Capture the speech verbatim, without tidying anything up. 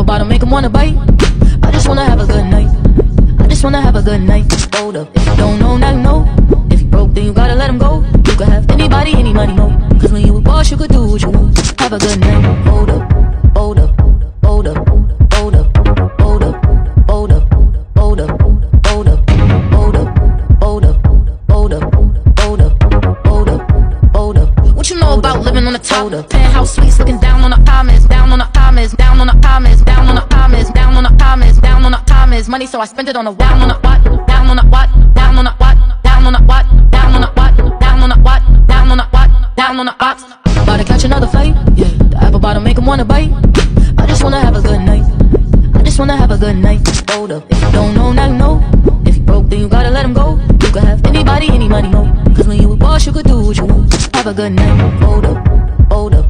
bottom, make him wanna bite. I just wanna have a good night. I just wanna have a good night. Hold up, if you don't know, now you know. If you broke, then you gotta let him go. You could have anybody, any money, no. Cause when you a boss, you could do what you want. Have a good night. Hold up, hold up, hold up, hold up, hold up, hold up, hold up, hold up, hold up, hold up, hold up, hold up, hold up, hold up. What you know about living on the top? Penthouse suites, looking down on the comments, down on the comments, down on the comments, down on the comments, down on the comments, down on the comments. Money, so I spend it on the down on the what, down on the what, down on the what, down on the what, down on the what, down on the what, down on the what, down on the ox. About to catch another fight, yeah. The apple bottom make him wanna bite. I just wanna have a good night. I just wanna have a good night. Hold up, if you don't know, now you know. If you broke, then you gotta let him go. You could have anybody, any money, no. Cause when you a boss, you could do what you want. Have a good night. Hold up, hold up.